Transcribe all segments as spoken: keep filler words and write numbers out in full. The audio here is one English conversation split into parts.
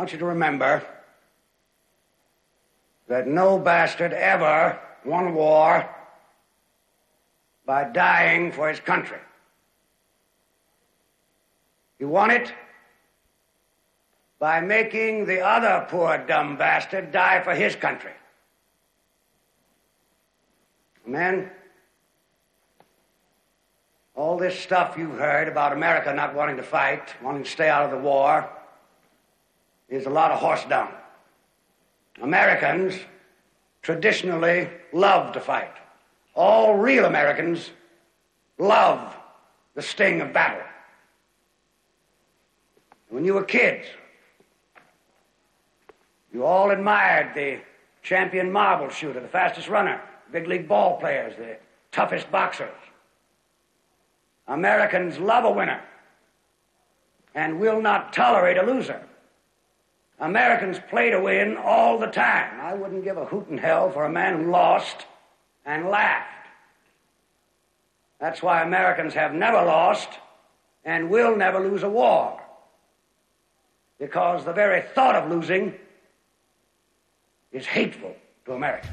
want you to remember that no bastard ever won a war by dying for his country. He won it by making the other poor dumb bastard die for his country. Men, all this stuff you've heard about America not wanting to fight, wanting to stay out of the war, is a lot of horse dung. Americans traditionally love to fight. All real Americans love the sting of battle. When you were kids, you all admired the champion marble shooter, the fastest runner, big league ball players, the toughest boxers. Americans love a winner and will not tolerate a loser. Americans play to win all the time. I wouldn't give a hoot in hell for a man who lost and laughed. That's why Americans have never lost and will never lose a war, because the very thought of losing is hateful to America.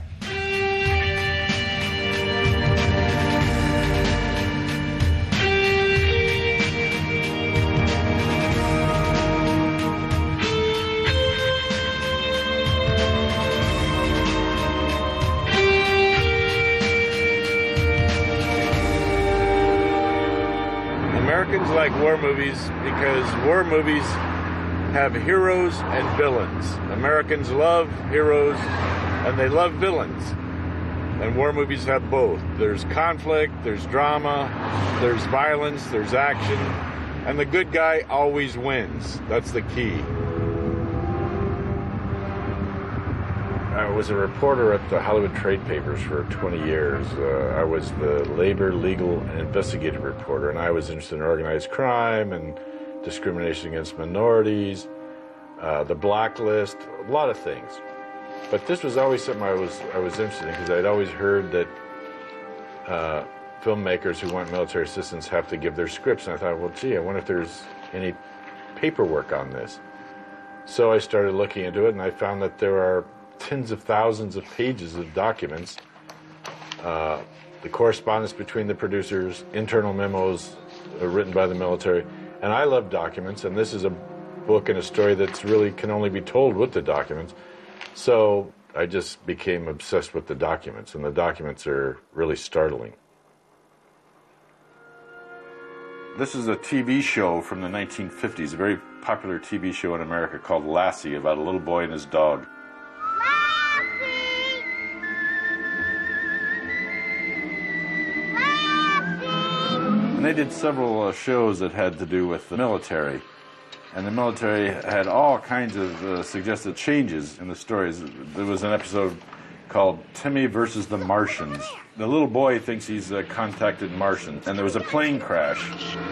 Americans like war movies because war movies have heroes and villains. Americans love heroes and they love villains. And war movies have both. There's conflict, there's drama, there's violence, there's action, and the good guy always wins. That's the key. I was a reporter at the Hollywood trade papers for twenty years. Uh, I was the labor, legal, and investigative reporter, and I was interested in organized crime and discrimination against minorities, uh, the blacklist, a lot of things. But this was always something I was I was interested in, because I'd always heard that uh, filmmakers who want military assistance have to give their scripts, and I thought, well, gee, I wonder if there's any paperwork on this. So I started looking into it, and I found that there are tens of thousands of pages of documents, uh, the correspondence between the producers, internal memos uh, written by the military. And I love documents, and this is a book and a story that's really can only be told with the documents. So I just became obsessed with the documents, and the documents are really startling. This is a T V show from the nineteen fifties, a very popular T V show in America called Lassie, about a little boy and his dog. And they did several uh, shows that had to do with the military. And the military had all kinds of uh, suggested changes in the stories. There was an episode called Timmy versus the Martians. The little boy thinks he's uh, contacted Martians, and there was a plane crash.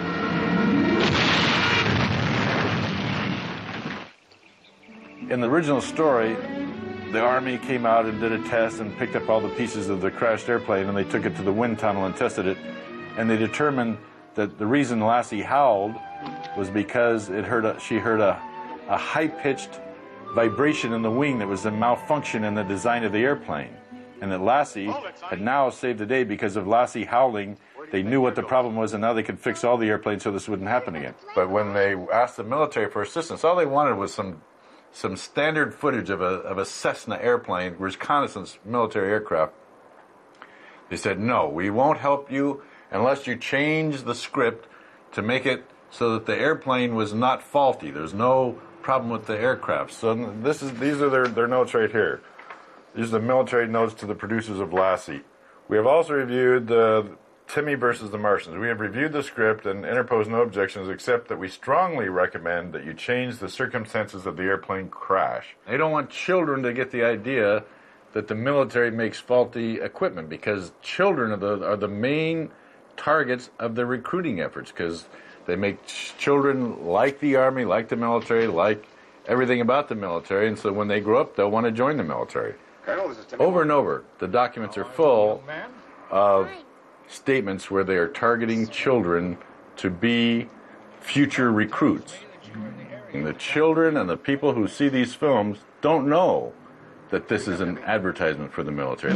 In the original story, the Army came out and did a test and picked up all the pieces of the crashed airplane, and they took it to the wind tunnel and tested it. And they determined that the reason Lassie howled was because it heard a, she heard a, a high-pitched vibration in the wing that was a malfunction in the design of the airplane. And that Lassie had now saved the day because of Lassie howling. They knew what the problem was, and now they could fix all the airplanes so this wouldn't happen again. But when they asked the military for assistance, all they wanted was some some standard footage of a, of a Cessna airplane, reconnaissance military aircraft. They said, no, we won't help you unless you change the script to make it so that the airplane was not faulty. There's no problem with the aircraft. So this is these are their, their notes right here. These are the military notes to the producers of Lassie. We have also reviewed uh, Timmy versus the Martians. We have reviewed the script and interposed no objections, except that we strongly recommend that you change the circumstances of the airplane crash. They don't want children to get the idea that the military makes faulty equipment, because children are the, are the main targets of the recruiting efforts, because they make ch- children like the Army, like the military, like everything about the military, and so when they grow up, they'll want to join the military. Colonel, this is Timmy. Over and over, the documents are full of statements where they are targeting children to be future recruits. The children and the people who see these films don't know that this is an advertisement for the military.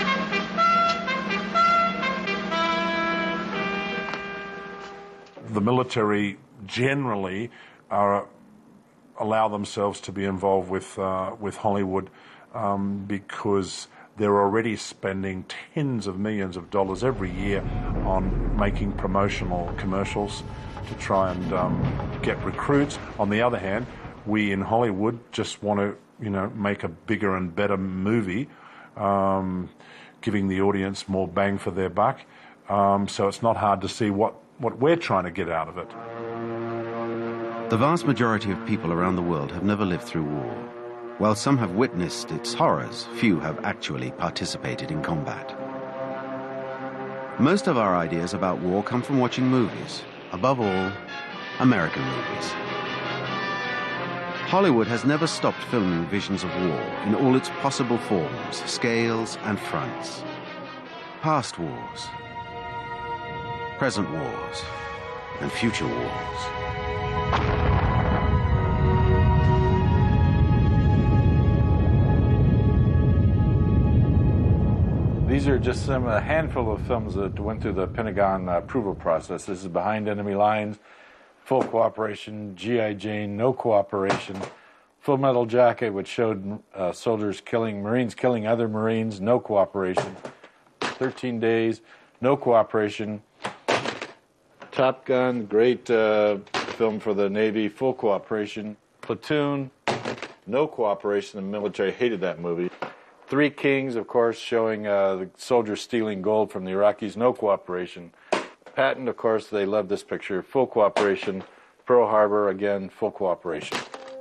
The military generally are, allow themselves to be involved with, uh, with Hollywood um, because they're already spending tens of millions of dollars every year on making promotional commercials to try and um, get recruits. On the other hand, we in Hollywood just want to, you know, make a bigger and better movie, um, giving the audience more bang for their buck. Um, so it's not hard to see what, what we're trying to get out of it. The vast majority of people around the world have never lived through war. While some have witnessed its horrors, few have actually participated in combat. Most of our ideas about war come from watching movies, above all, American movies. Hollywood has never stopped filming visions of war in all its possible forms, scales, and fronts. Past wars, present wars, and future wars. These are just some a handful of films that went through the Pentagon uh, approval process. This is Behind Enemy Lines, Full Cooperation, G I Jane, No Cooperation, Full Metal Jacket, which showed uh, soldiers killing, Marines killing other Marines, No Cooperation, thirteen days, No Cooperation, Top Gun, great uh, film for the Navy, Full Cooperation, Platoon, No Cooperation, the military hated that movie. Three Kings, of course, showing uh, the soldiers stealing gold from the Iraqis, No Cooperation. Patton, of course, they love this picture, Full Cooperation. Pearl Harbor, again, Full Cooperation.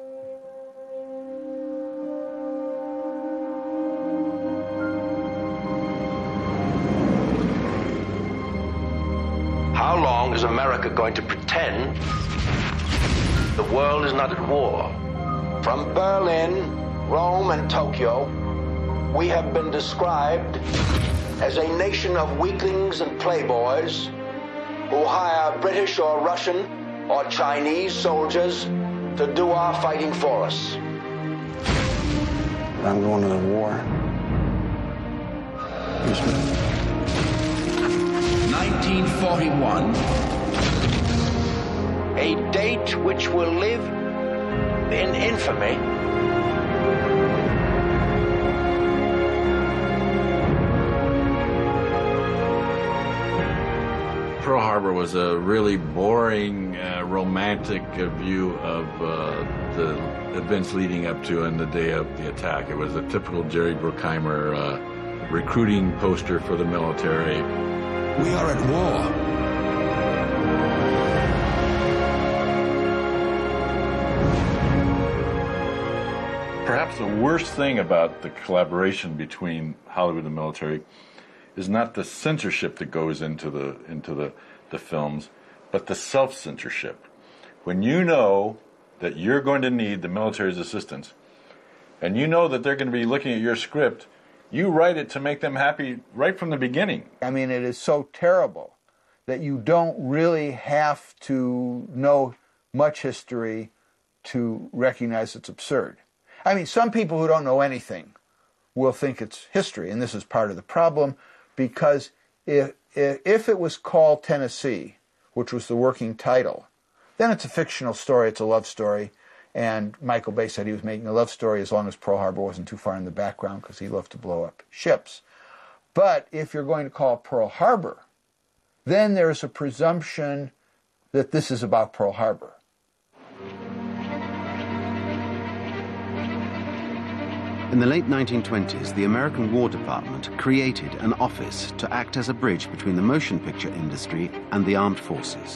How long is America going to pretend the world is not at war? From Berlin, Rome, and Tokyo, we have been described as a nation of weaklings and playboys who hire British or Russian or Chinese soldiers to do our fighting for us. I'm going to the war. nineteen forty-one, a date which will live in infamy. Pearl Harbor was a really boring, uh, romantic uh, view of uh, the events leading up to and the day of the attack. It was a typical Jerry Bruckheimer uh, recruiting poster for the military. We are at war. Perhaps the worst thing about the collaboration between Hollywood and the military is not the censorship that goes into the into the, the films, but the self-censorship. When you know that you're going to need the military's assistance, and you know that they're going to be looking at your script, you write it to make them happy right from the beginning. I mean, it is so terrible that you don't really have to know much history to recognize it's absurd. I mean, some people who don't know anything will think it's history, and this is part of the problem, because if, if it was called Tennessee, which was the working title, then it's a fictional story, it's a love story, and Michael Bay said he was making a love story as long as Pearl Harbor wasn't too far in the background because he loved to blow up ships. But if you're going to call it Pearl Harbor, then there's a presumption that this is about Pearl Harbor. In the late nineteen twenties, the American War Department created an office to act as a bridge between the motion picture industry and the armed forces.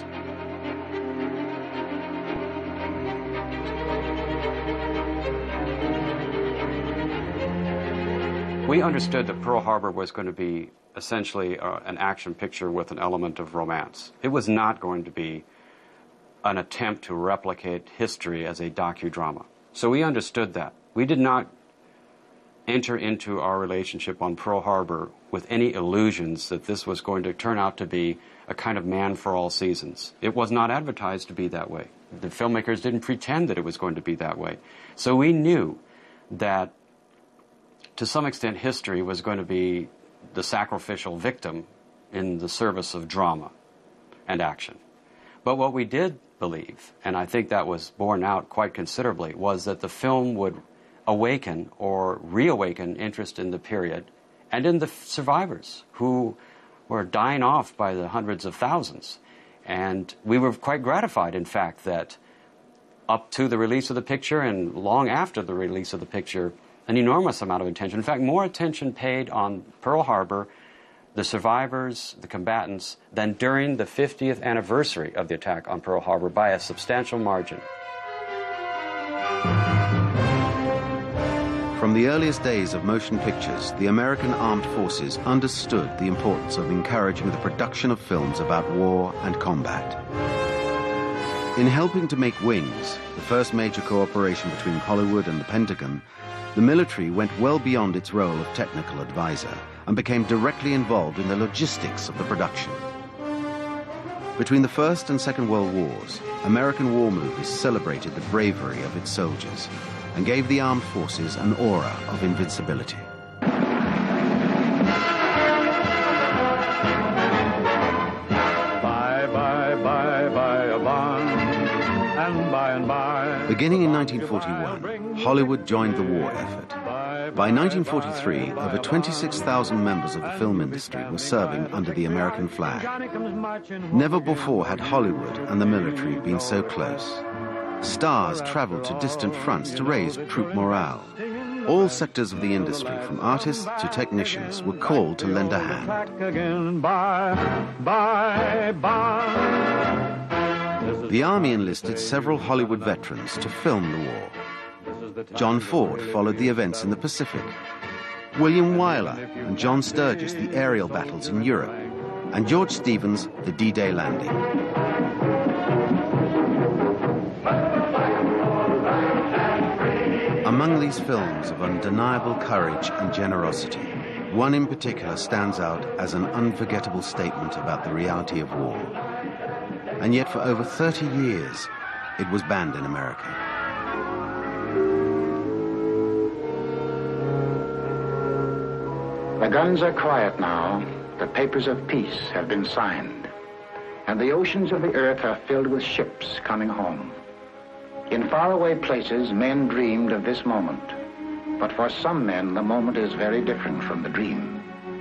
We understood that Pearl Harbor was going to be essentially uh, an action picture with an element of romance. It was not going to be an attempt to replicate history as a docudrama. So we understood that. We did not enter into our relationship on Pearl Harbor with any illusions that this was going to turn out to be a kind of man for all seasons. It was not advertised to be that way. The filmmakers didn't pretend that it was going to be that way. So we knew that, to some extent, history was going to be the sacrificial victim in the service of drama and action. But what we did believe, and I think that was borne out quite considerably, was that the film would awaken or reawaken interest in the period and in the survivors who were dying off by the hundreds of thousands. And we were quite gratified, in fact, that up to the release of the picture and long after the release of the picture, an enormous amount of attention, in fact, more attention paid on Pearl Harbor, the survivors, the combatants, than during the fiftieth anniversary of the attack on Pearl Harbor by a substantial margin. From the earliest days of motion pictures, the American armed forces understood the importance of encouraging the production of films about war and combat. In helping to make Wings, the first major cooperation between Hollywood and the Pentagon, the military went well beyond its role of technical advisor and became directly involved in the logistics of the production. Between the First and Second World Wars, American war movies celebrated the bravery of its soldiers and gave the armed forces an aura of invincibility. Bye, bye, bye, bye, a bond, and by and by. Beginning in nineteen forty-one, Hollywood joined the war effort. By nineteen forty-three, over twenty-six thousand members of the film industry were serving under the American flag. Never before had Hollywood and the military been so close. Stars traveled to distant fronts to raise troop morale. All sectors of the industry, from artists to technicians, were called to lend a hand. The Army enlisted several Hollywood veterans to film the war. John Ford followed the events in the Pacific. William Wyler and John Sturgis, the aerial battles in Europe. And George Stevens, the D-Day landing. Among these films of undeniable courage and generosity, one in particular stands out as an unforgettable statement about the reality of war. And yet for over thirty years, it was banned in America. The guns are quiet now. The papers of peace have been signed. And the oceans of the earth are filled with ships coming home. In faraway places, men dreamed of this moment. But for some men, the moment is very different from the dream.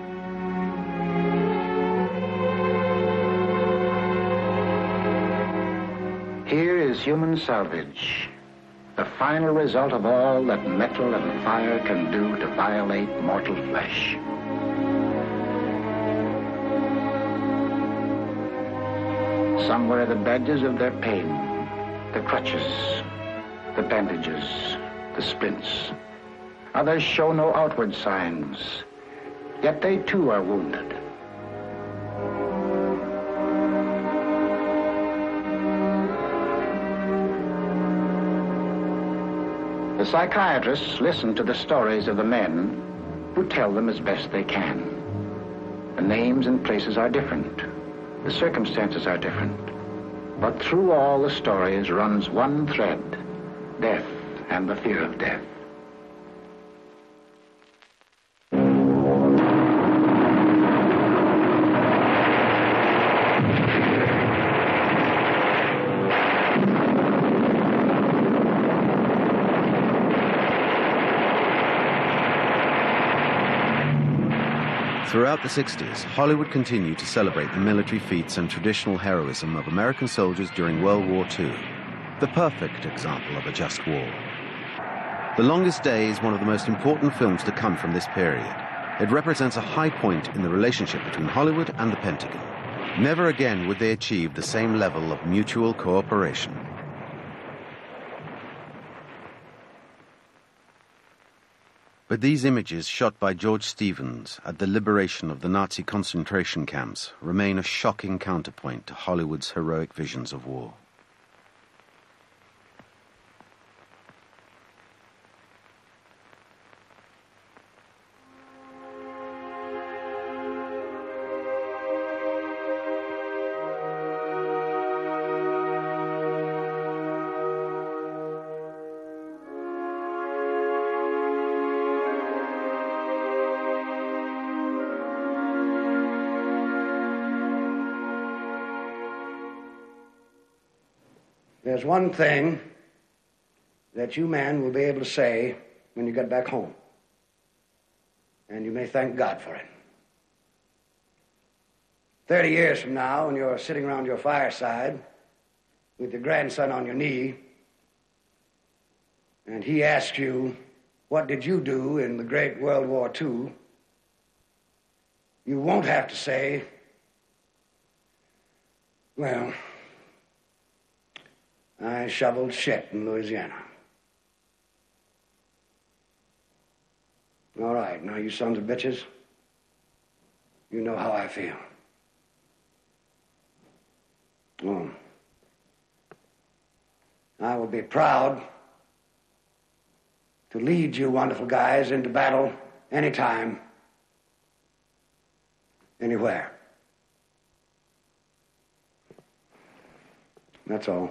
Here is human salvage, the final result of all that metal and fire can do to violate mortal flesh. Some wear the badges of their pain, the crutches, the bandages, the splints. Others show no outward signs, yet they too are wounded. The psychiatrists listen to the stories of the men who tell them as best they can. The names and places are different. The circumstances are different. But through all the stories runs one thread, death and the fear of death. Throughout the sixties, Hollywood continued to celebrate the military feats and traditional heroism of American soldiers during World War Two, the perfect example of a just war. The Longest Day is one of the most important films to come from this period. It represents a high point in the relationship between Hollywood and the Pentagon. Never again would they achieve the same level of mutual cooperation. But these images shot by George Stevens at the liberation of the Nazi concentration camps remain a shocking counterpoint to Hollywood's heroic visions of war. There's one thing that you men will be able to say when you get back home, and you may thank God for it. Thirty years from now, when you're sitting around your fireside with your grandson on your knee, and he asks you, what did you do in the great World War Two? You won't have to say, well, I shoveled shit in Louisiana. All right, now you sons of bitches, you know how I feel. Oh. I will be proud to lead you wonderful guys into battle anytime, anywhere. That's all.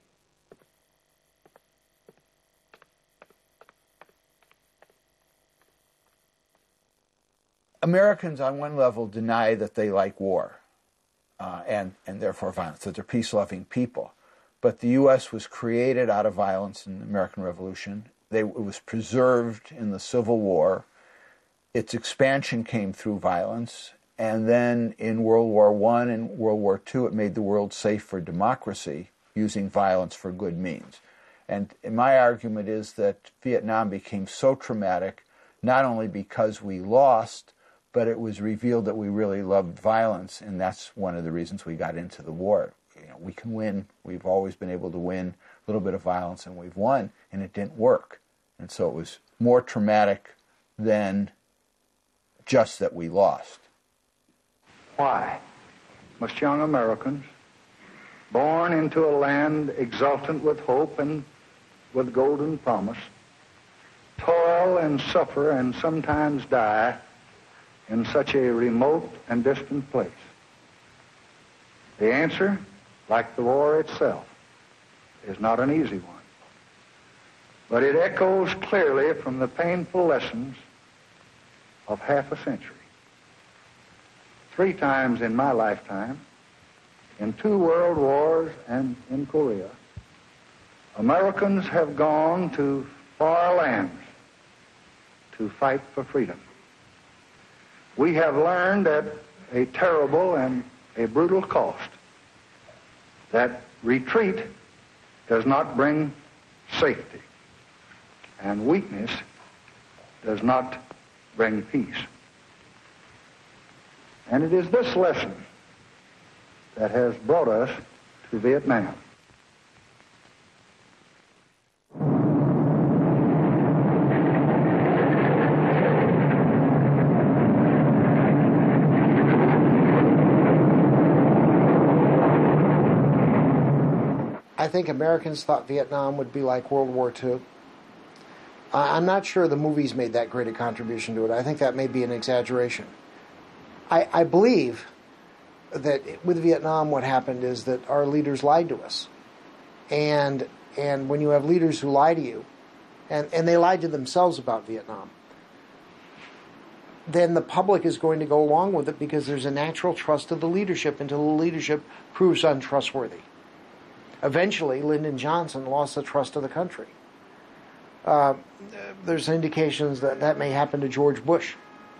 Americans on one level deny that they like war uh, and, and therefore violence, that they're peace-loving people. But the U S was created out of violence in the American Revolution. They, it was preserved in the Civil War. Its expansion came through violence. And then in World War One and World War Two, it made the world safe for democracy, using violence for good means. And my argument is that Vietnam became so traumatic, not only because we lost, but it was revealed that we really loved violence, and that's one of the reasons we got into the war. You know, we can win. We've always been able to win a little bit of violence, and we've won, and it didn't work. And so it was more traumatic than just that we lost. Why must young Americans, born into a land exultant with hope and with golden promise, toil and suffer and sometimes die in such a remote and distant place? The answer, like the war itself, is not an easy one. But it echoes clearly from the painful lessons of half a century. Three times in my lifetime, in two world wars and in Korea, Americans have gone to far lands to fight for freedom. We have learned at a terrible and a brutal cost that retreat does not bring safety, and weakness does not bring peace. And it is this lesson that has brought us to Vietnam. I think Americans thought Vietnam would be like World War Two. I'm not sure the movies made that great a contribution to it. I think that may be an exaggeration. I, I believe that with Vietnam what happened is that our leaders lied to us. And and when you have leaders who lie to you, and, and they lied to themselves about Vietnam, then the public is going to go along with it because there's a natural trust of the leadership until the leadership proves untrustworthy. Eventually, Lyndon Johnson lost the trust of the country. Uh, there's indications that that may happen to George Bush.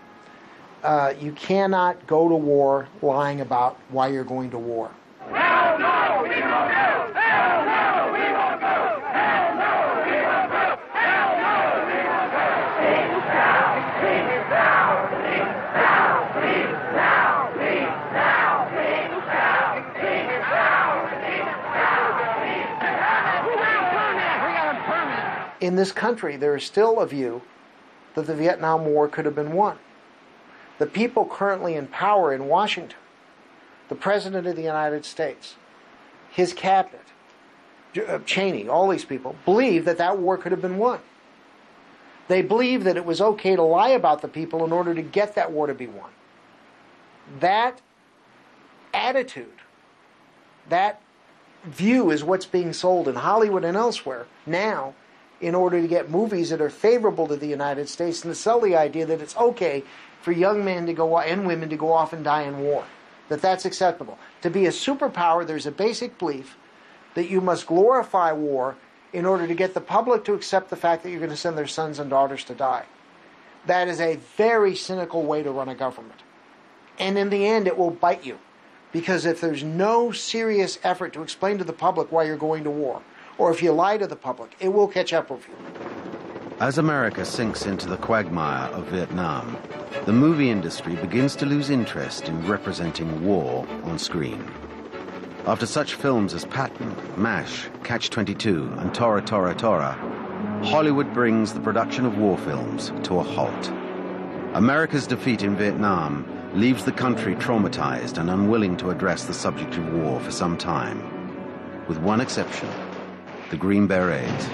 Uh, you cannot go to war lying about why you're going to war. Hell no, we won't go! Hell no, we won't go! Hell no, we won't go! Hell no, we won't go! Peace now! Peace now! Peace now! Peace now! Peace now! Peace now! Peace now! Peace now! We got a permit! We got a permit! In this country, there is still a view that the Vietnam War could have been won. The people currently in power in Washington, the President of the United States, his cabinet, Cheney, all these people, believe that that war could have been won. They believe that it was okay to lie about the people in order to get that war to be won. That attitude, that view is what's being sold in Hollywood and elsewhere now in order to get movies that are favorable to the United States and to sell the idea that it's okay for young men to go and women to go off and die in war, that that's acceptable. To be a superpower, there's a basic belief that you must glorify war in order to get the public to accept the fact that you're going to send their sons and daughters to die. That is a very cynical way to run a government. And in the end, it will bite you. Because if there's no serious effort to explain to the public why you're going to war, or if you lie to the public, it will catch up with you. As America sinks into the quagmire of Vietnam, the movie industry begins to lose interest in representing war on screen. After such films as Patton, MASH, Catch twenty-two, and Tora Tora Tora, Hollywood brings the production of war films to a halt. America's defeat in Vietnam leaves the country traumatized and unwilling to address the subject of war for some time, with one exception, the Green Berets.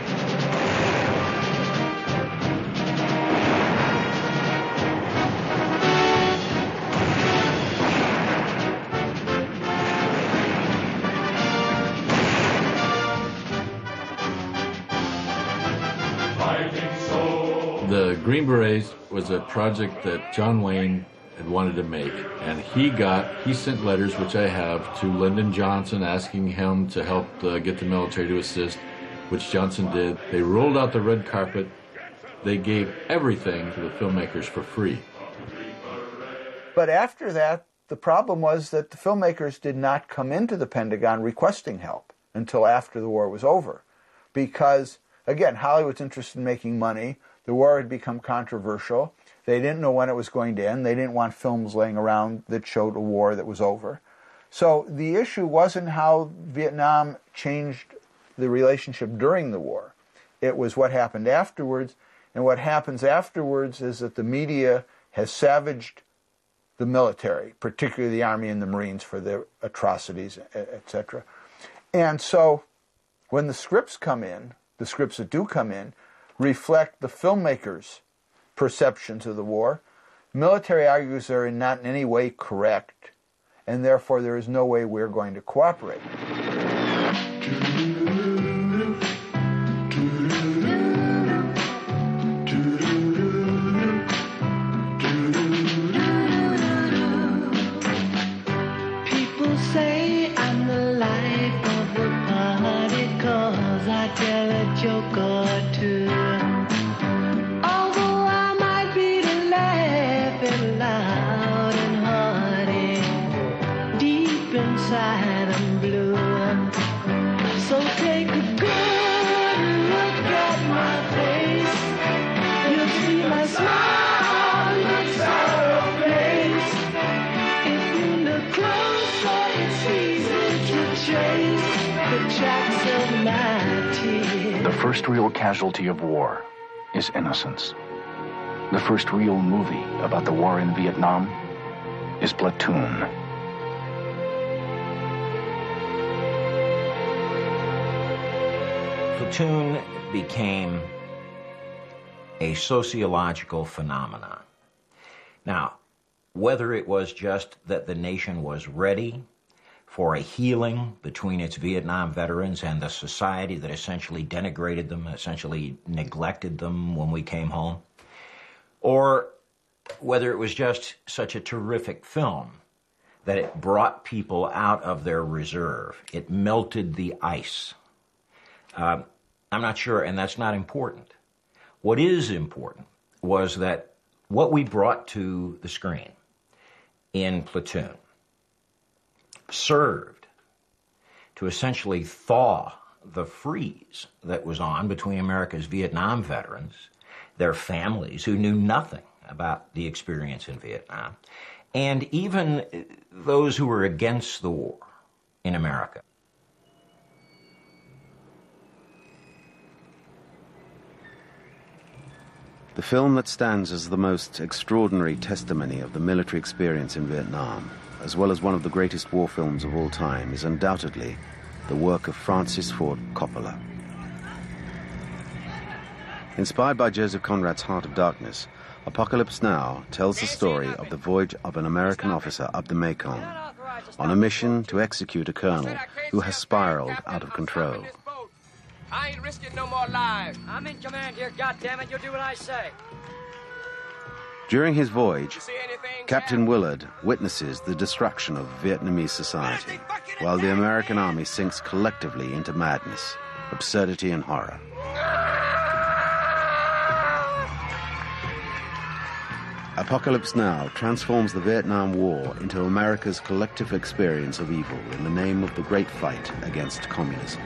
The Green Berets was a project that John Wayne had wanted to make, and he got, he sent letters, which I have, to Lyndon Johnson asking him to help uh, get the military to assist, which Johnson did. They rolled out the red carpet. They gave everything to the filmmakers for free. But after that, the problem was that the filmmakers did not come into the Pentagon requesting help until after the war was over. Because, again, Hollywood's interested in making money. The war had become controversial. They didn't know when it was going to end. They didn't want films laying around that showed a war that was over. So the issue wasn't how Vietnam changed the relationship during the war. It was what happened afterwards. And what happens afterwards is that the media has savaged the military, particularly the Army and the Marines, for their atrocities, et cetera. And so when the scripts come in, the scripts that do come in, reflect the filmmakers' perceptions of the war. Military argues they're not in any way correct, and therefore there is no way we're going to cooperate. People say I'm the life of the party 'cause I tell a joke or two. Although I might be laughing loud and hearty, deep inside I'm blue. So take a good look at my face. You'll see my smile looks out of place. If you look closer, it's easy to trace the tracks of my tears. The first real casualty of war is innocence. The first real movie about the war in Vietnam is Platoon. Platoon became a sociological phenomenon. Now, whether it was just that the nation was ready for a healing between its Vietnam veterans and the society that essentially denigrated them, essentially neglected them when we came home, or whether it was just such a terrific film that it brought people out of their reserve. It melted the ice. Uh, I'm not sure, and that's not important. What is important was that what we brought to the screen in Platoon served to essentially thaw the freeze that was on between America's Vietnam veterans, their families who knew nothing about the experience in Vietnam, and even those who were against the war in America. The film that stands as the most extraordinary testimony of the military experience in Vietnam, as well as one of the greatest war films of all time, is undoubtedly the work of Francis Ford Coppola. Inspired by Joseph Conrad's Heart of Darkness, Apocalypse Now tells the story of the voyage of an American officer up the Mekong on a mission to execute a colonel who has spiraled out of control. I ain't risking no more lives. I'm in command here, goddammit. You'll do what I say. During his voyage, Captain Willard witnesses the destruction of Vietnamese society. Fucking while the American army sinks collectively into madness, absurdity, and horror. Apocalypse Now transforms the Vietnam War into America's collective experience of evil in the name of the great fight against communism.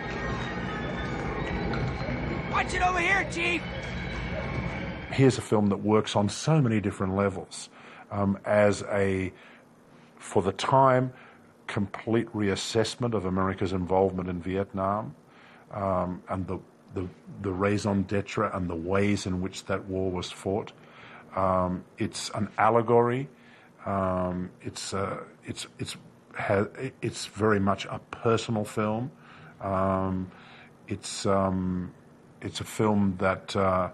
Watch it over here, Chief! Here's a film that works on so many different levels um, as a, for the time, complete reassessment of America's involvement in Vietnam um, and the, the, the raison d'etre and the ways in which that war was fought. Um, it's an allegory. Um, it's uh, it's it's ha it's very much a personal film. Um, it's um, it's a film that uh,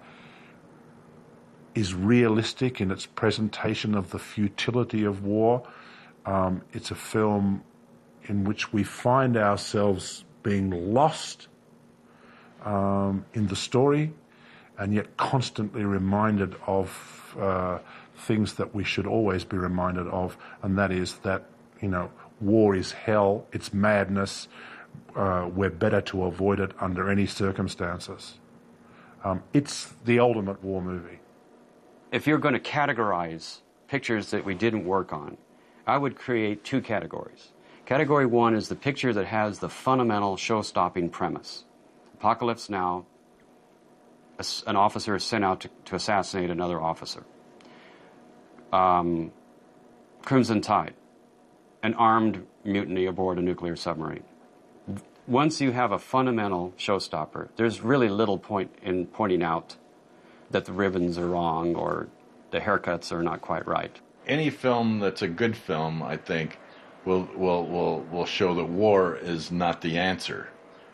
is realistic in its presentation of the futility of war. Um, it's a film in which we find ourselves being lost um, in the story, and yet constantly reminded of uh, things that we should always be reminded of, and that is that, you know, war is hell, it's madness, uh, we're better to avoid it under any circumstances. Um, it's the ultimate war movie. If you're going to categorize pictures that we didn't work on, I would create two categories. Category one is the picture that has the fundamental show-stopping premise. Apocalypse Now, an officer is sent out to, to assassinate another officer. Um, Crimson Tide, an armed mutiny aboard a nuclear submarine. Once you have a fundamental showstopper, there's really little point in pointing out that the ribbons are wrong or the haircuts are not quite right. Any film that's a good film, I think, will will will will show that war is not the answer.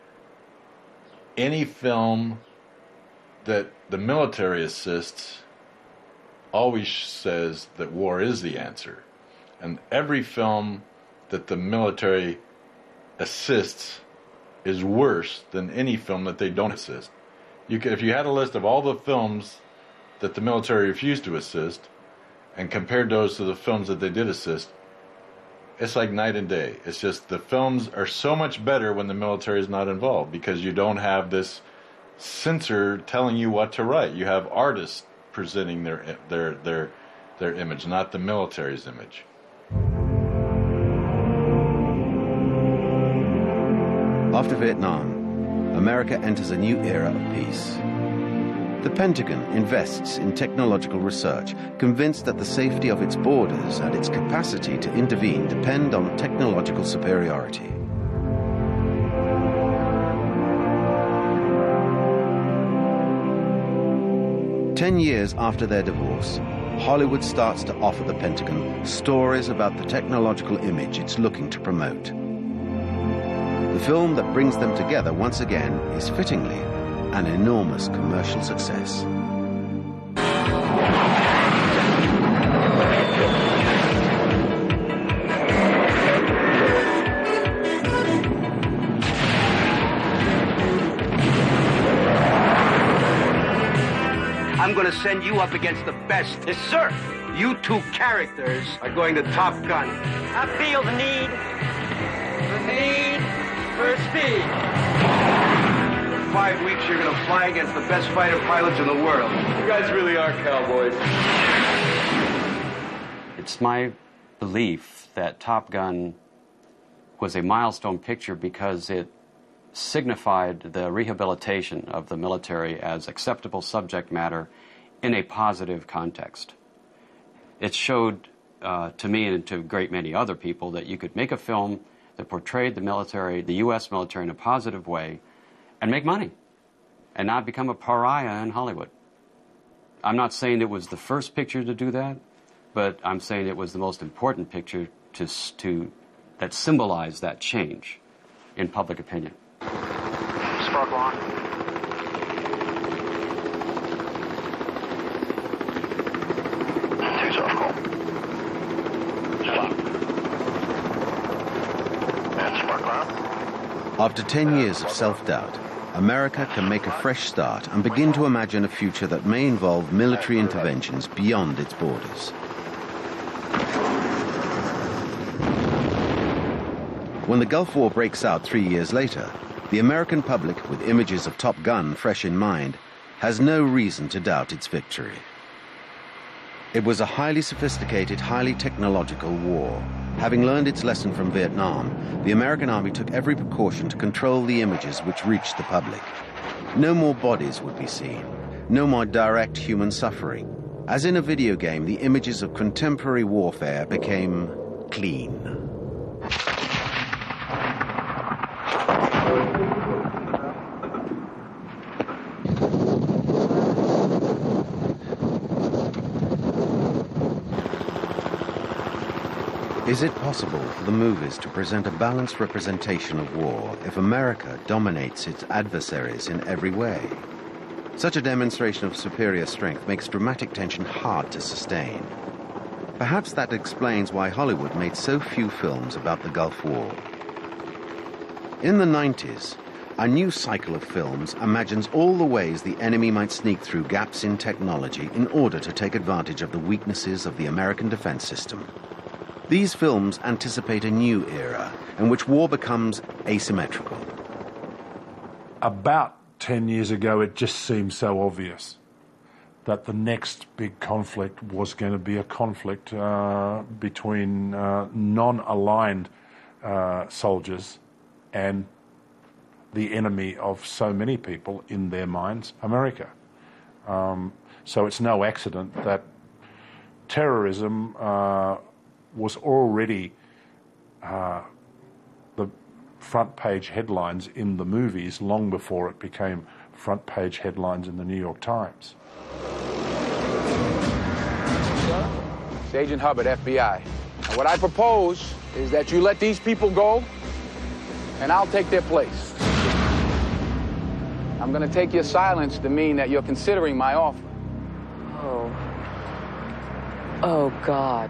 Any film that the military assists always says that war is the answer. And every film that the military assists is worse than any film that they don't assist. You could, if you had a list of all the films that the military refused to assist and compared those to the films that they did assist, it's like night and day. It's just the films are so much better when the military is not involved, because you don't have this censor telling you what to write. You have artists presenting their their their their image, not the military's image. After Vietnam, America enters a new era of peace. The Pentagon invests in technological research, convinced that the safety of its borders and its capacity to intervene depend on technological superiority. Ten years after their divorce, Hollywood starts to offer the Pentagon stories about the technological image it's looking to promote. The film that brings them together once again is fittingly an enormous commercial success. I'm going to send you up against the best. Yes, sir. You two characters are going to Top Gun. I feel the need, the need for speed. For five weeks, you're going to fly against the best fighter pilots in the world. You guys really are cowboys. It's my belief that Top Gun was a milestone picture because it signified the rehabilitation of the military as acceptable subject matter in a positive context. It showed uh, to me and to a great many other people that you could make a film that portrayed the military, the U S military, in a positive way and make money and not become a pariah in Hollywood. I'm not saying it was the first picture to do that, but I'm saying it was the most important picture to, to, that symbolized that change in public opinion. Spark on. Two soft call. Stop. And spark on. After ten years of self-doubt, America can make a fresh start and begin to imagine a future that may involve military interventions beyond its borders. When the Gulf War breaks out three years later, the American public, with images of Top Gun fresh in mind, has no reason to doubt its victory. It was a highly sophisticated, highly technological war. Having learned its lesson from Vietnam, the American Army took every precaution to control the images which reached the public. No more bodies would be seen, no more direct human suffering. As in a video game, the images of contemporary warfare became clean. Is it possible for the movies to present a balanced representation of war if America dominates its adversaries in every way? Such a demonstration of superior strength makes dramatic tension hard to sustain. Perhaps that explains why Hollywood made so few films about the Gulf War. In the nineties, a new cycle of films imagines all the ways the enemy might sneak through gaps in technology in order to take advantage of the weaknesses of the American defense system. These films anticipate a new era in which war becomes asymmetrical. About ten years ago, it just seemed so obvious that the next big conflict was going to be a conflict uh, between uh, non-aligned uh, soldiers and the enemy of so many people in their minds, America. Um, so it's no accident that terrorism uh, was already uh, the front page headlines in the movies long before it became front page headlines in the New York Times. Sir, it's Agent Hubbard, F B I. And what I propose is that you let these people go, and I'll take their place. I'm going to take your silence to mean that you're considering my offer. Oh. Oh, God.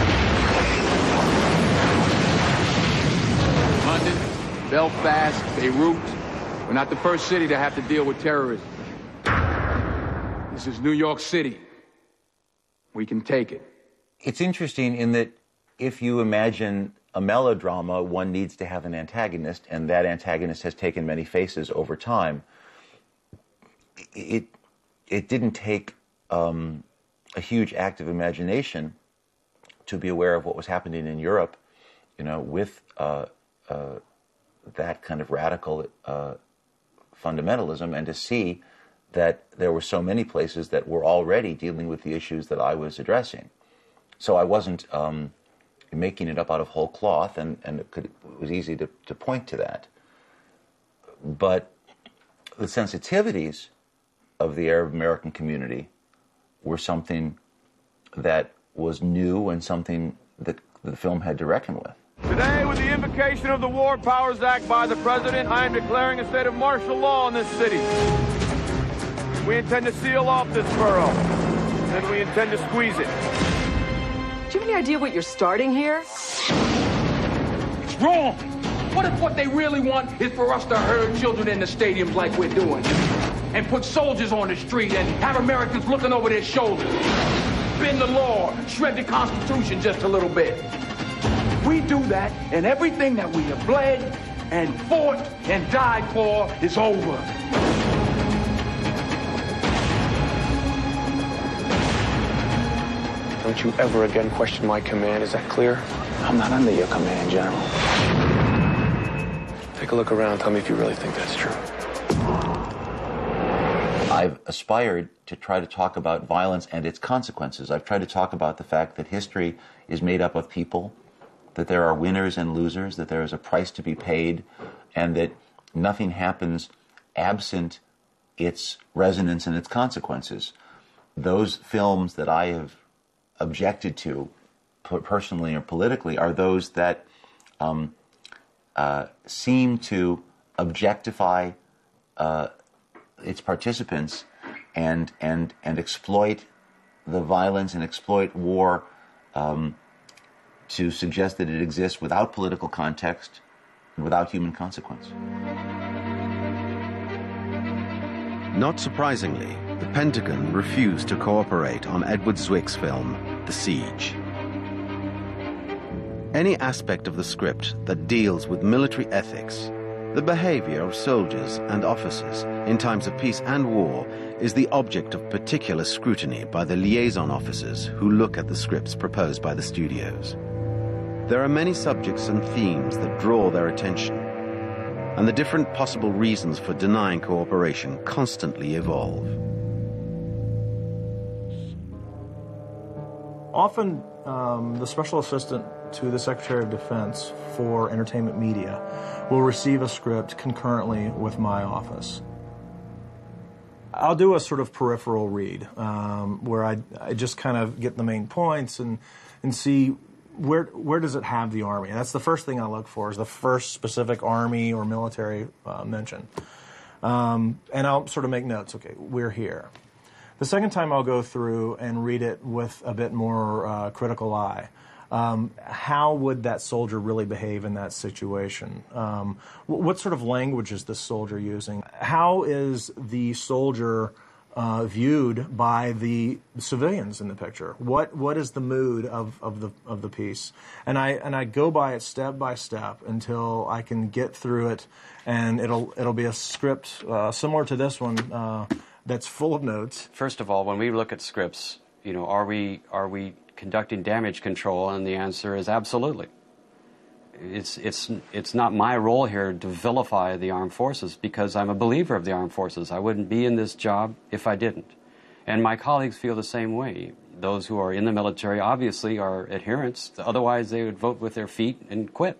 London, Belfast, Beirut. We're not the first city to have to deal with terrorism. This is New York City. We can take it. It's interesting in that if you imagine a melodrama, one needs to have an antagonist, and that antagonist has taken many faces over time. It, it didn't take um, a huge act of imagination to be aware of what was happening in Europe, you know, with uh, uh, that kind of radical uh, fundamentalism, and to see that there were so many places that were already dealing with the issues that I was addressing. So I wasn't um, making it up out of whole cloth, and, and it, could, it was easy to, to point to that. But the sensitivities of the Arab American community were something that was new and something that the film had to reckon with. Today, with the invocation of the War Powers Act by the President, I am declaring a state of martial law in this city. We intend to seal off this borough, and we intend to squeeze it. Do you have any idea what you're starting here? It's wrong. What if what they really want is for us to herd children in the stadiums like we're doing? And put soldiers on the street and have Americans looking over their shoulders? Bend the law, shred the Constitution just a little bit. We do that, and everything that we have bled and fought and died for is over. Don't you ever again question my command, is that clear? I'm not under your command, General. Take a look around, tell me if you really think that's true. I've aspired to try to talk about violence and its consequences. I've tried to talk about the fact that history is made up of people, that there are winners and losers, that there is a price to be paid, and that nothing happens absent its resonance and its consequences. Those films that I have objected to, personally or politically, are those that um, uh, seem to objectify uh, its participants and and and exploit the violence and exploit war um, to suggest that it exists without political context and without human consequence. Not surprisingly, the Pentagon refused to cooperate on Edward Zwick's film, The Siege. Any aspect of the script that deals with military ethics, the behavior of soldiers and officers in times of peace and war, is the object of particular scrutiny by the liaison officers who look at the scripts proposed by the studios. There are many subjects and themes that draw their attention, and the different possible reasons for denying cooperation constantly evolve. Often, um, the special assistant to the Secretary of Defense for Entertainment Media will receive a script concurrently with my office. I'll do a sort of peripheral read um, where I, I just kind of get the main points and, and see where, where does it have the Army. And that's the first thing I look for, is the first specific Army or military uh, mention. Um, and I'll sort of make notes, okay, we're here. The second time I'll go through and read it with a bit more uh, critical eye. Um, how would that soldier really behave in that situation? Um, what sort of language is this soldier using? How is the soldier uh, viewed by the civilians in the picture? What what is the mood of, of the of the piece? And I and I go by it step by step until I can get through it, and it'll it'll be a script uh, similar to this one uh, that's full of notes. First of all, when we look at scripts, you know, are we are we conducting damage control? And the answer is absolutely. It's, it's, it's not my role here to vilify the armed forces, because I'm a believer of the armed forces. I wouldn't be in this job if I didn't. And my colleagues feel the same way. Those who are in the military obviously are adherents, otherwise they would vote with their feet and quit.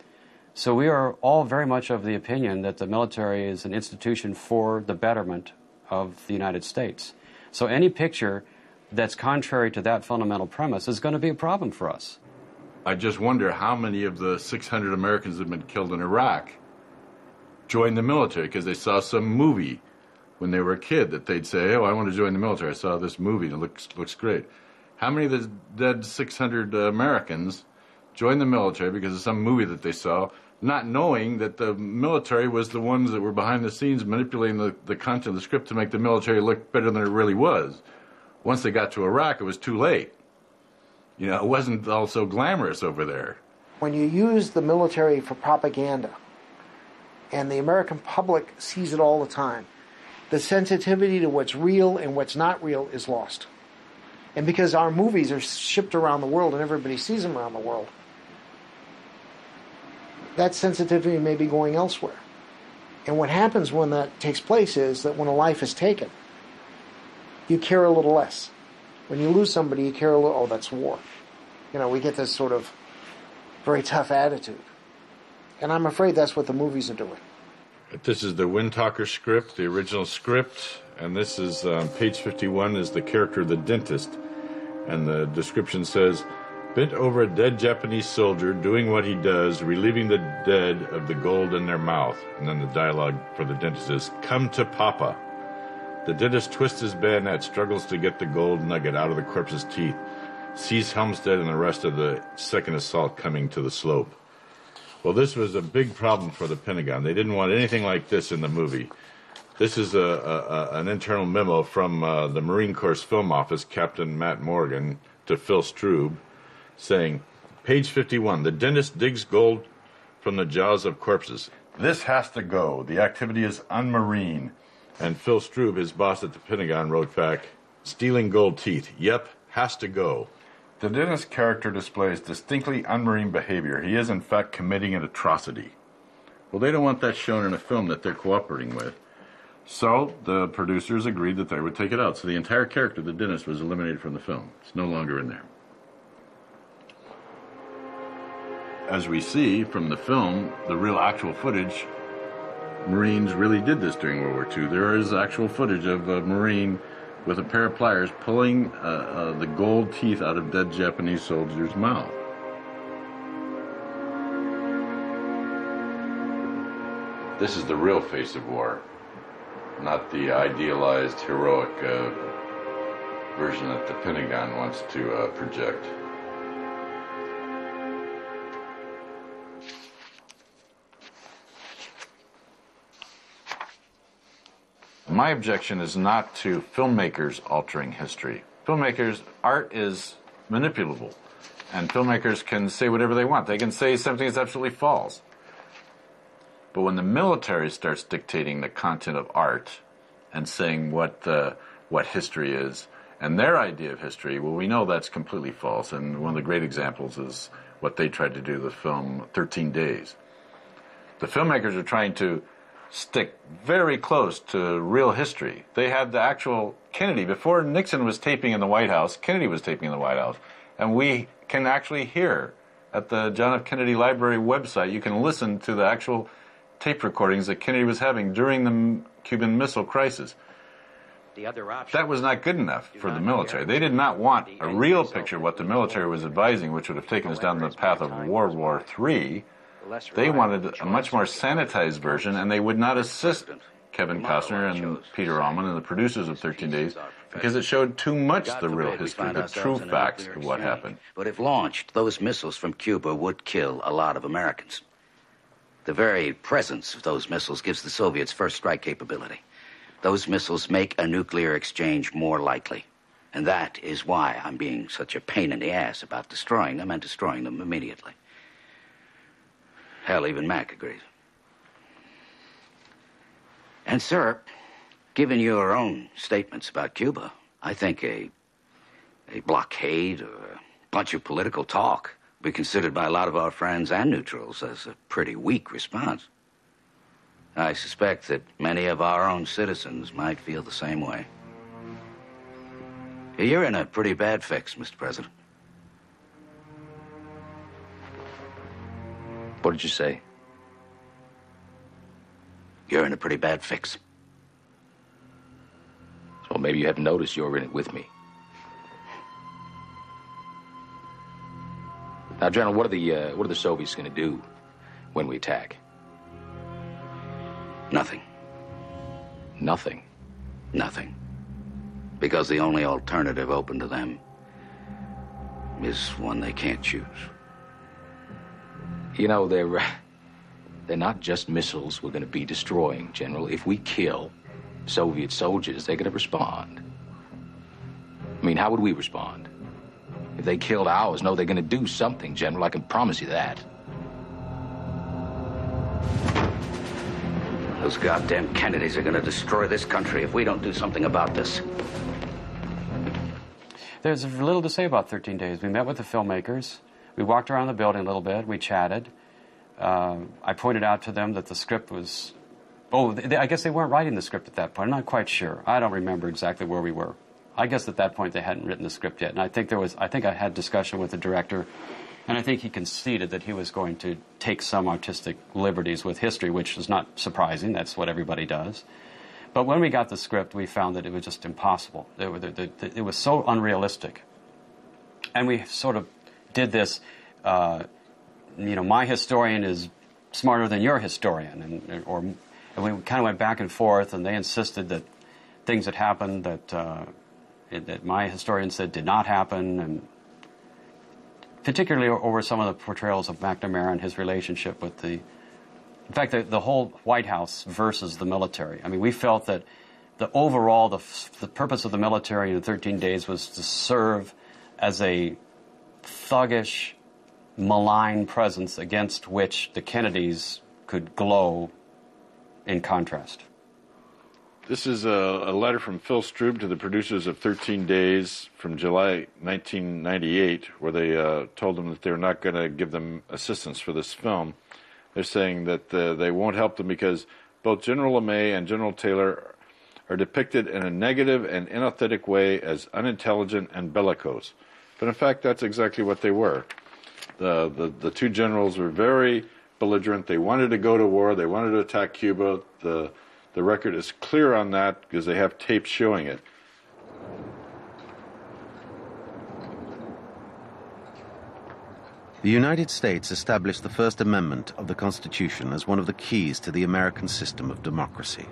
So we are all very much of the opinion that the military is an institution for the betterment of the United States. So any picture that's contrary to that fundamental premise is going to be a problem for us. I just wonder how many of the six hundred Americans that have been killed in Iraq joined the military because they saw some movie when they were a kid that they'd say, oh, I want to join the military. I saw this movie and it looks, looks great. How many of the dead six hundred Americans joined the military because of some movie that they saw, not knowing that the military was the ones that were behind the scenes manipulating the, the content of the script to make the military look better than it really was? Once they got to Iraq, it was too late. You know, it wasn't all so glamorous over there. When you use the military for propaganda, and the American public sees it all the time, the sensitivity to what's real and what's not real is lost. And because our movies are shipped around the world and everybody sees them around the world, that sensitivity may be going elsewhere. And what happens when that takes place is that when a life is taken, you care a little less. When you lose somebody, you care a little, oh, that's war. You know, we get this sort of very tough attitude. And I'm afraid that's what the movies are doing. This is the Windtalker script, the original script, and this is, um, page fifty-one is the character of the dentist. And the description says, bent over a dead Japanese soldier, doing what he does, relieving the dead of the gold in their mouth. And then the dialogue for the dentist is, come to Papa. The dentist twists his bayonet, struggles to get the gold nugget out of the corpse's teeth, sees Helmstead and the rest of the second assault coming to the slope. Well, this was a big problem for the Pentagon. They didn't want anything like this in the movie. This is a, a, a, an internal memo from uh, the Marine Corps Film Office, Captain Matt Morgan, to Phil Strube, saying, page fifty-one, the dentist digs gold from the jaws of corpses. This has to go. The activity is unmarine. And Phil Strube, his boss at the Pentagon, wrote back, stealing gold teeth. Yep, has to go. The dentist character displays distinctly unmarine behavior. He is, in fact, committing an atrocity. Well, they don't want that shown in a film that they're cooperating with. So the producers agreed that they would take it out. So the entire character of the dentist was eliminated from the film. It's no longer in there. As we see from the film, the real actual footage, Marines really did this during World War Two. There is actual footage of a Marine with a pair of pliers pulling uh, uh, the gold teeth out of dead Japanese soldiers' mouth. This is the real face of war, not the idealized, heroic uh, version that the Pentagon wants to uh, project. My objection is not to filmmakers altering history. Filmmakers, art is manipulable. And filmmakers can say whatever they want. They can say something is absolutely false. But when the military starts dictating the content of art and saying what the, what history is, and their idea of history, well, we know that's completely false. And one of the great examples is what they tried to do with the film thirteen days. The filmmakers are trying to stick very close to real history. They had the actual Kennedy, before Nixon was taping in the White House, Kennedy was taping in the White House. And we can actually hear at the John F. Kennedy Library website, you can listen to the actual tape recordings that Kennedy was having during the Cuban Missile Crisis. The other option, that was not good enough for the military. They did not want a real picture of what the military was advising, which would have taken us down the path of World War Three. They wanted a much more sanitized version, and they would not assist Kevin Costner and Peter Allman and the producers of thirteen days because it showed too much the real history, the true facts of what happened. But if launched, those missiles from Cuba would kill a lot of Americans. The very presence of those missiles gives the Soviets first strike capability. Those missiles make a nuclear exchange more likely. And that is why I'm being such a pain in the ass about destroying them and destroying them immediately. Hell, even Mac agrees. And, sir, given your own statements about Cuba, I think a, a blockade or a bunch of political talk will be considered by a lot of our friends and neutrals as a pretty weak response. I suspect that many of our own citizens might feel the same way. You're in a pretty bad fix, Mister President. What did you say? You're in a pretty bad fix. So maybe you haven't noticed you're in it with me. Now, General, what are the uh, what are the Soviets going to do when we attack? Nothing. Nothing? Nothing. Because the only alternative open to them is one they can't choose. You know, they're, uh, they're not just missiles we're going to be destroying, General. If we kill Soviet soldiers, they're going to respond. I mean, how would we respond? If they killed ours, no, they're going to do something, General. I can promise you that. Those goddamn Kennedys are going to destroy this country if we don't do something about this. There's little to say about thirteen days. We met with the filmmakers. We walked around the building a little bit. We chatted. Uh, I pointed out to them that the script was... Oh, they, I guess they weren't writing the script at that point. I'm not quite sure. I don't remember exactly where we were. I guess at that point they hadn't written the script yet. And I think there was... I think I had discussion with the director, and I think he conceded that he was going to take some artistic liberties with history, which is not surprising. That's what everybody does. But when we got the script, we found that it was just impossible. It, it, it, it was so unrealistic. And we sort of did this, uh, you know, my historian is smarter than your historian. And, or, and we kind of went back and forth, and they insisted that things that happened that, uh, that my historian said did not happen, and particularly over some of the portrayals of McNamara and his relationship with the... In fact, the, the whole White House versus the military. I mean, we felt that the overall, the, the purpose of the military in thirteen days was to serve as a thuggish, malign presence against which the Kennedys could glow in contrast. This is a, a letter from Phil Strub to the producers of thirteen days from July nineteen ninety-eight, where they uh, told them that they're not going to give them assistance for this film. They're saying that uh, they won't help them because both General LeMay and General Taylor are depicted in a negative and inauthentic way as unintelligent and bellicose. But in fact, that's exactly what they were. The, the, the two generals were very belligerent. They wanted to go to war. They wanted to attack Cuba. The, the record is clear on that because they have tapes showing it. The United States established the First Amendment of the Constitution as one of the keys to the American system of democracy.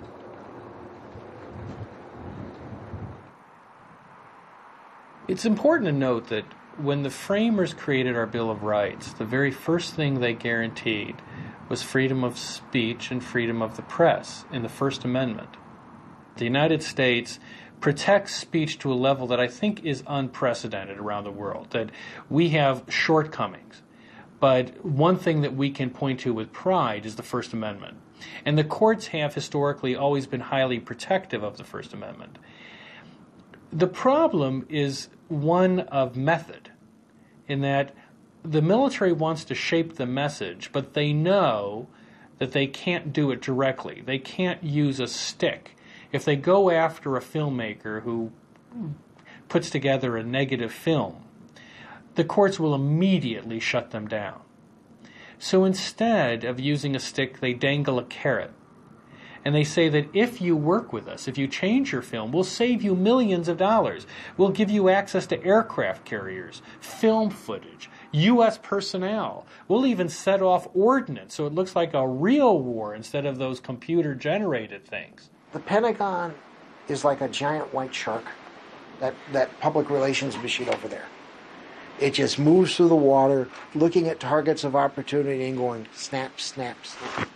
It's important to note that when the framers created our Bill of Rights, the very first thing they guaranteed was freedom of speech and freedom of the press in the First Amendment. The United States protects speech to a level that I think is unprecedented around the world, that we have shortcomings. But one thing that we can point to with pride is the First Amendment. And the courts have historically always been highly protective of the First Amendment. The problem is one of method, in that the military wants to shape the message, but they know that they can't do it directly. They can't use a stick. If they go after a filmmaker who puts together a negative film, the courts will immediately shut them down. So instead of using a stick, they dangle a carrot. And they say that if you work with us, if you change your film, we'll save you millions of dollars. We'll give you access to aircraft carriers, film footage, U S personnel. We'll even set off ordnance so it looks like a real war instead of those computer-generated things. The Pentagon is like a giant white shark, that, that public relations machine over there. It just moves through the water, looking at targets of opportunity and going snap, snap, snap.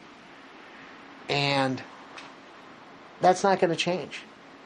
And that's not going to change.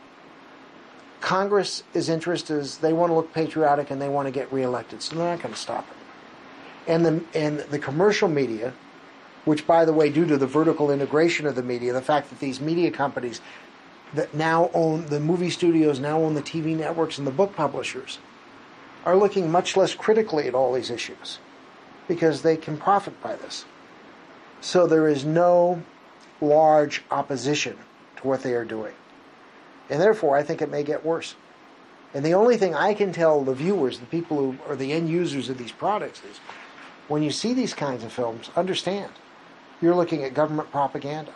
Congress's interest is they want to look patriotic and they want to get reelected, so they're not going to stop it. And the, and the commercial media, which, by the way, due to the vertical integration of the media, the fact that these media companies that now own, the movie studios now own the T V networks and the book publishers, are looking much less critically at all these issues because they can profit by this. So there is no large opposition to what they are doing. And therefore, I think it may get worse. And the only thing I can tell the viewers, the people who are the end users of these products, is when you see these kinds of films, understand you're looking at government propaganda.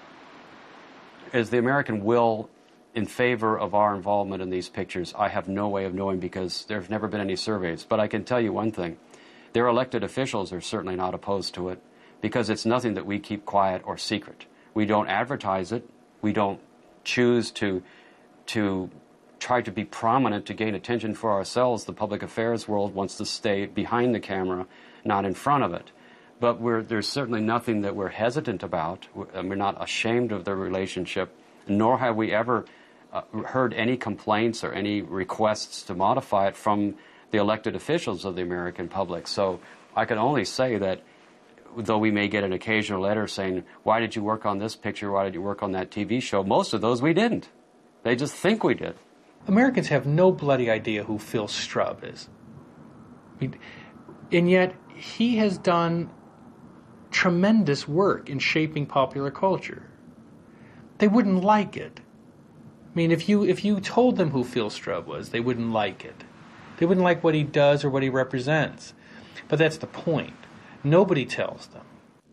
Is the American will in favor of our involvement in these pictures? I have no way of knowing because there have never been any surveys. But I can tell you one thing. Their elected officials are certainly not opposed to it because it's nothing that we keep quiet or secret. We don't advertise it. We don't choose to, to try to be prominent to gain attention for ourselves. The public affairs world wants to stay behind the camera, not in front of it. But we're, there's certainly nothing that we're hesitant about. We're, we're not ashamed of the relationship, nor have we ever uh, heard any complaints or any requests to modify it from the elected officials of the American public. So I can only say that though we may get an occasional letter saying, why did you work on this picture, why did you work on that T V show, most of those we didn't. They just think we did. Americans have no bloody idea who Phil Straub is. I mean, and yet he has done tremendous work in shaping popular culture. They wouldn't like it. I mean, if you if you told them who Phil Straub was, they wouldn't like it. They wouldn't like what he does or what he represents. But that's the point. Nobody tells them.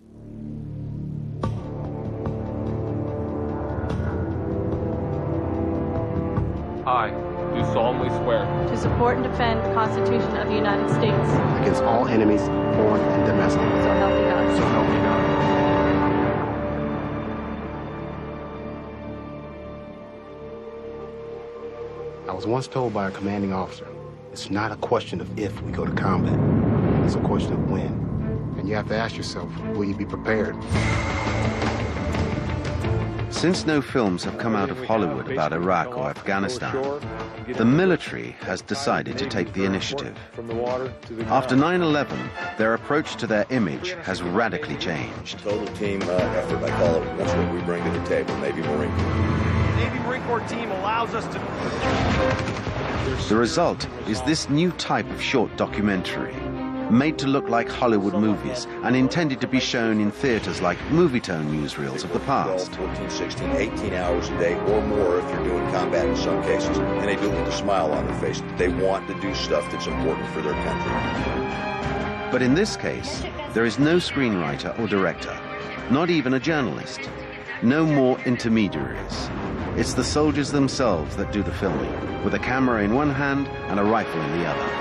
I do solemnly swear to support and defend the Constitution of the United States against all enemies, foreign and domestic. So help me God. So help me God. I was once told by a commanding officer, it's not a question of if we go to combat, it's a question of when. And you have to ask yourself, will you be prepared? Since no films have come out of Hollywood about Iraq or Afghanistan, the military has decided to take the initiative. After nine eleven, their approach to their image has radically changed. Total team uh, effort, I call it. That's what we bring to the table, Navy Marine Corps. Navy Marine Corps team allows us to... The result is this new type of short documentary, made to look like Hollywood movies and intended to be shown in theaters like Movietone newsreels of the past. twelve, fourteen, sixteen, eighteen hours a day or more if you're doing combat in some cases. And they do it with a smile on their face. They want to do stuff that's important for their country. But in this case, there is no screenwriter or director, not even a journalist. No more intermediaries. It's the soldiers themselves that do the filming, with a camera in one hand and a rifle in the other.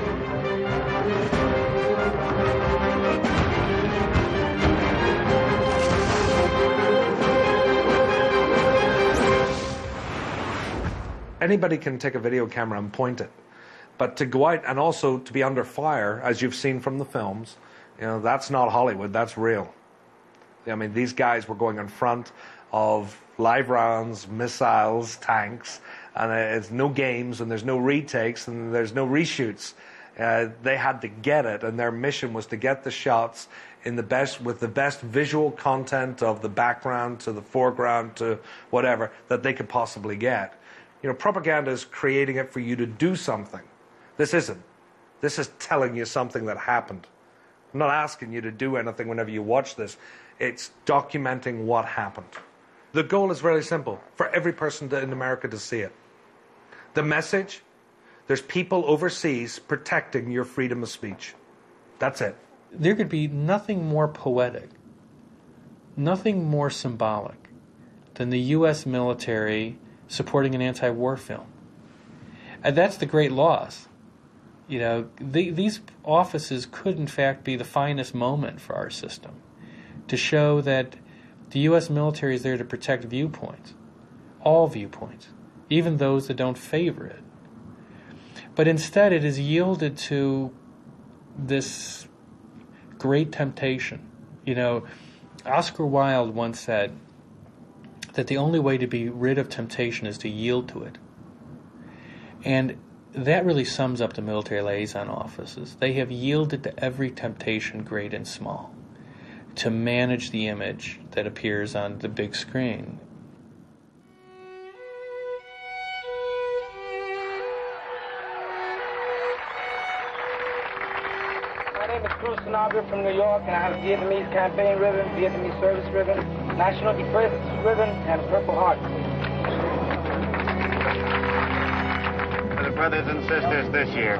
Anybody can take a video camera and point it, but to go out and also to be under fire, as you've seen from the films, you know, that's not Hollywood, that's real. I mean, these guys were going in front of live rounds, missiles, tanks, and it's no games, and there's no retakes, and there's no reshoots. Uh, they had to get it, and their mission was to get the shots in the best, with the best visual content of the background to the foreground to whatever that they could possibly get. You know, propaganda is creating it for you to do something. This isn't. This is telling you something that happened. I'm not asking you to do anything whenever you watch this. It's documenting what happened. The goal is really simple, for every person to, in America to see it. The message, there's people overseas protecting your freedom of speech. That's it. There could be nothing more poetic, nothing more symbolic than the U S military supporting an anti-war film. And that's the great loss. You know, the, these offices could in fact be the finest moment for our system, to show that the U S military is there to protect viewpoints, all viewpoints, even those that don't favor it. But instead it is yielded to this great temptation. You know, Oscar Wilde once said that the only way to be rid of temptation is to yield to it. And that really sums up the military liaison offices. They have yielded to every temptation, great and small, to manage the image that appears on the big screen. My name is Bruce Sanabria from New York, and I have a Vietnamese campaign ribbon, Vietnamese service ribbon, National Defense ribbon, and a Purple Heart. For the brothers and sisters this year.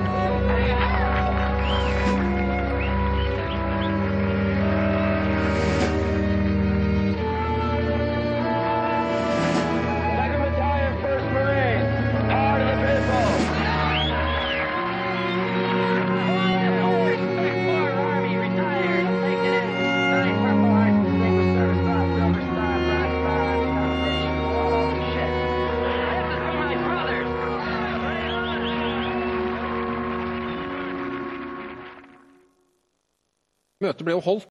Second Battalion, First Marine, power to the people. Møtet ble jo holdt